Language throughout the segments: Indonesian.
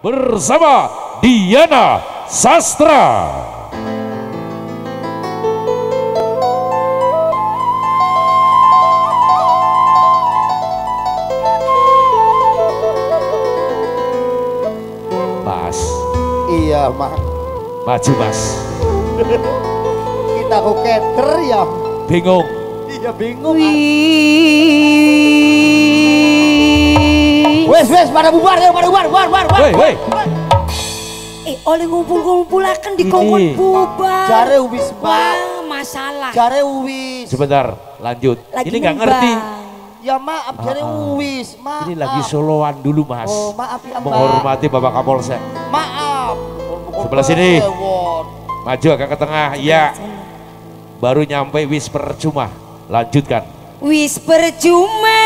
bersama Diana Sastra. Mas. Iya, Mak. Maju, Mas. Kita kok keter ya. Bingung. Iya, bingung. Wes, pada bubar ya, pada bubar. Woi. Oleh ngumpul-ngumpulakan di kongkon bubar. Jare wis, Mbak. Wah, masalah. Jare wis. Sebentar, lanjut. Lagi Ini nggak nembang. ngerti. Ya maaf, jare wis. Maaf. Ini lagi soloan dulu, Mas. Oh, maaf ya, Mbak. Menghormati Bapak Kapolsek. Maaf. Sebelah sini. Maju agak ke tengah. Iya. Baru nyampe wis percuma. Lanjutkan. Wis percuma.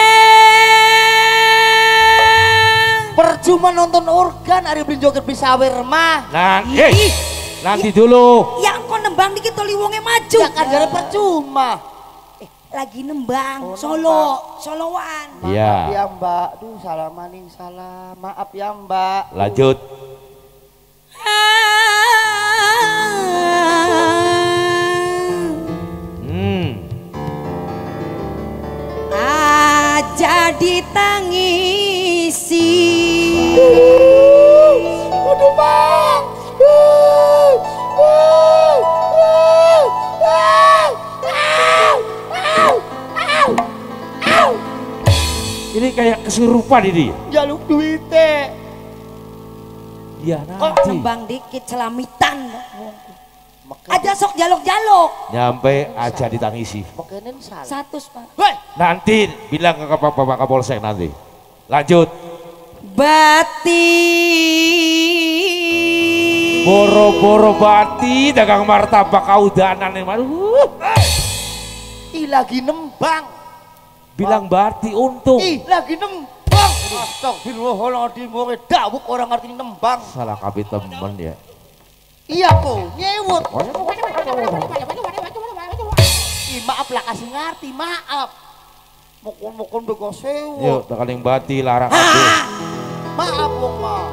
Percuma nonton organ, hari beli joget bisa mah. Nah, Ih. nanti dulu. Ya engkau nembang dikit oli wonge maju. Ya kan jare percuma. Lagi nembang, Oh, soloan. Iya. Maaf ya, Mbak. Duh, salah maning salah. Maaf ya, Mbak. Lanjut. Aja ditangisi. Aduh, Bang. Ini kayak kesurupan ini. Jaluk duit teh. Iya Kok nanti. nembang dikit celamitan. Aja sok jaluk-jaluk. Nyampe aja ditangisi. Makanya salah. 100, Pak. Woi, Nanti bilang ke Bapak Kapolsek nanti. Lanjut. Bati. Boro-boro bati dagang martabak kaudanan yang ih lagi nembang. bilang bati untung. Ih lagi nembang. Astagfirullahaladzim, wong dawuk orang ngerti nembang. Salah kabeh temen ya. Iya kok, nyewut. Ih maaf lah kasih ngerti, maaf. Mokon-mokon bego sewu. Yuk, bakal yang bati larang kabeh. Maaf wong mah.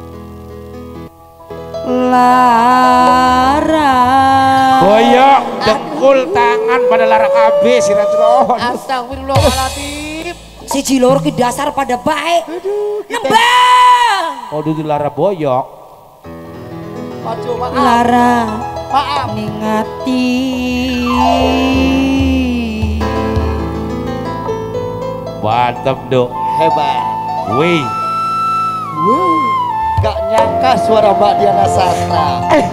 Larang. Boyok, dengkul tangan pada larang kabeh sinetron. Astagfirullahaladzim. Si Cilor ke dasar pada baik. Nembang. Oh dulu lara boyok. Maju maaf. Lara Maaf. ningati. Mantep dok. Hebat. Wih. Gak nyangka suara Mbak Diana Sastra.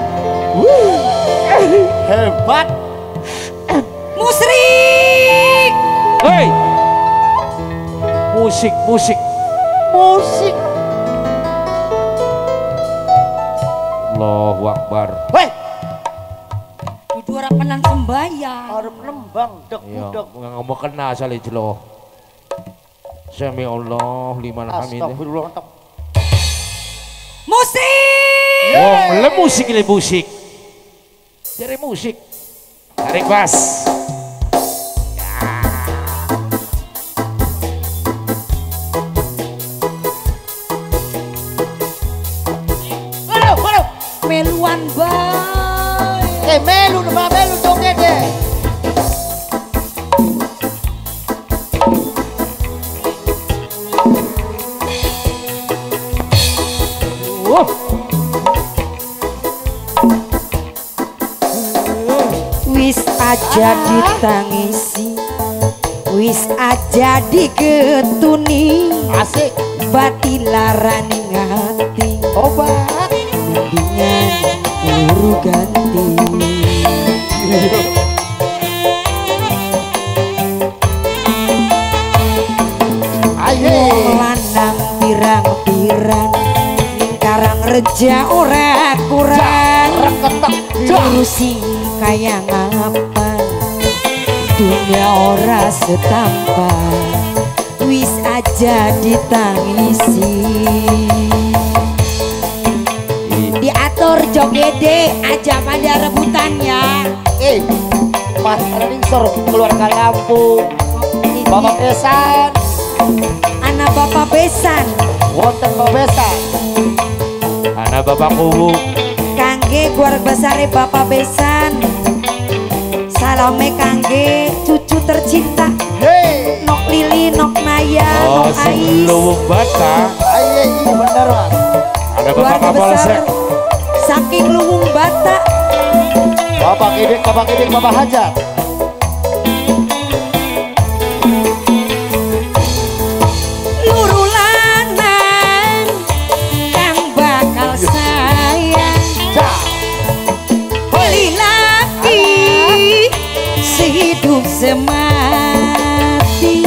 Hebat. Musrik. Hei. Musik. Musik. Allahu Akbar. Weh, Itu orang penan sembahyang. harus nembang Iya, dek-dek. ngomong kena asal jelo. Sami Allah liman hamid. Astagfirullah. Musik. Wong le musik ini musik. Dari musik. Tarik bas. Waduh. Meluan baik. Melu joget deh. Wis aja ditangisi. Wis aja diketuni. Asik. Bati larani ngati. Obat. Mendingan luru ganti. Ayo. Lanang pirang-pirang Karang reja ora kurang Reketek. Ngurusi kaya ngapa Dunia ora setampan Wis aja ditangisi Diatur jogede aja pada rebutannya Mas Reningsor keluarga Lampung. Bapak Besan. Anak bapak besan Wonten Bapak Besan. Anak Bapak Kubu. Kangge keluarga besar Bapak Besan. Salame kangge cucu tercinta. Hei. Nok Lili, Nok Naya, Oh, Nok Ais. Luwung Bata. Ayo iya bener mas. Ada Bapak Keluarga besar Kapolsek. saking Luwung Bata. Bapak Kidik, Bapak Hajar. Luru lanang kang bakal sayang. Cak. Pilih laki sehidup semati.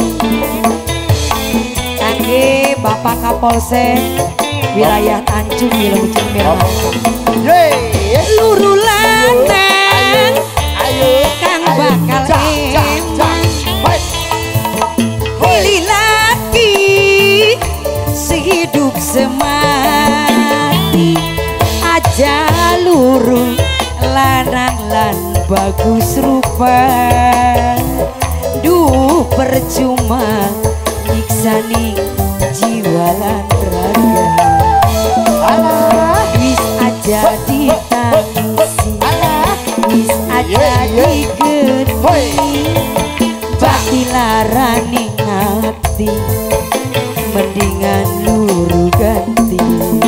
Kangge Bapak Kapolsek wilayah Tanjung Wilujeng Mirman. Yeay. Luru lanang Ayo. kang bakal emang. Baik. Pilih laki sehidup semati. Aja luru lanang lan bagus rupa. Duh percuma nyiksani jiwa lan raga. Alah. Wis aja ditangisi, wis aja digeti. Pasti larani hati, mendingan luru ganti.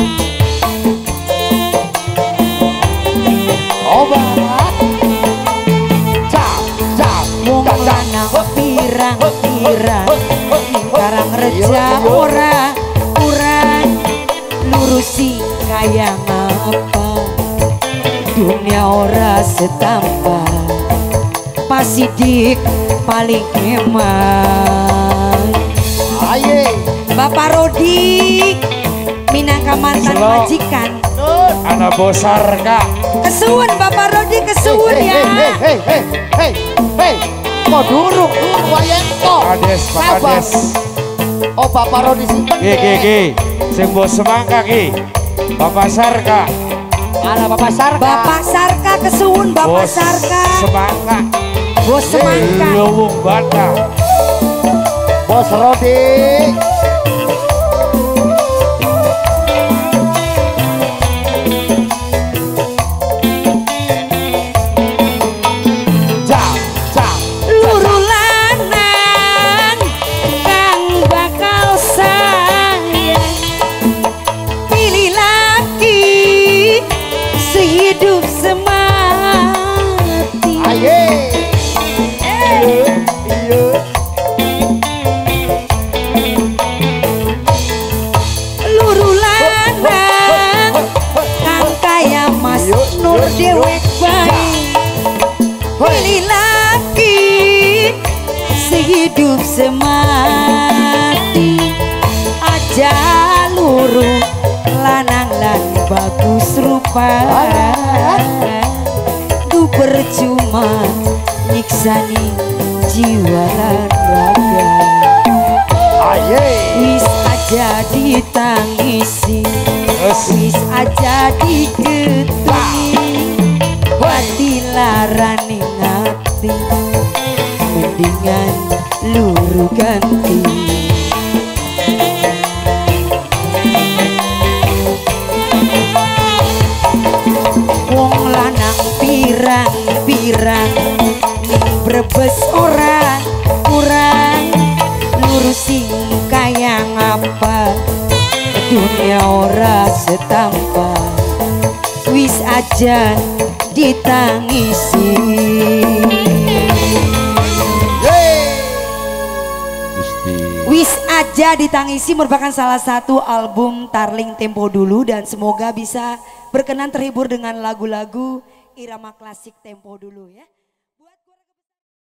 Obat. Cak. Wong lanang pirang-pirang Karang reja ora kurang. Lurusi kaya apa, dunia ora setampa. Pasidik paling hemat. Aye. Bapak Rodi minangka mantan Selo. majikan. Nun. Anak Bosar Kak. Kesuwun Bapak Rodi, kesuwun ya. Hei. Mau dulu wayang kok. Kades, Pak Kades. Oh Bapak Rodi simpen. Ki. Sing bos semangka Ki. Bapak Sarka. Ala Bapak Sarka. Bapak Sarka kesuwun Bapak Bos Sarka. Semangka. Bos semangka. Luwung Bata. Bos Rodi. Cak. Luru lanang kang bakal sayang. Pilih laki sehidup semati. Aye. Iya. Luru lanang kang kaya Mas Nur dewek baik. Pilih laki sehidup semati. Aja luru lanang lan bagus rupa. Du percuma nyiksani jiwa lan raga. Aye. Wis aja ditangisi, wis aja digetuni. Hati larani ngati, mendingan luru ganti. Wong lanang pirang-pirang ning Brebes ora kurang. Lurusi kaya ngapa, dunia ora setampa. Wis aja ditangisi. Wis aja ditangisi merupakan salah satu album Tarling Tempo Dulu, dan semoga bisa berkenan terhibur dengan lagu-lagu irama klasik Tempo Dulu ya.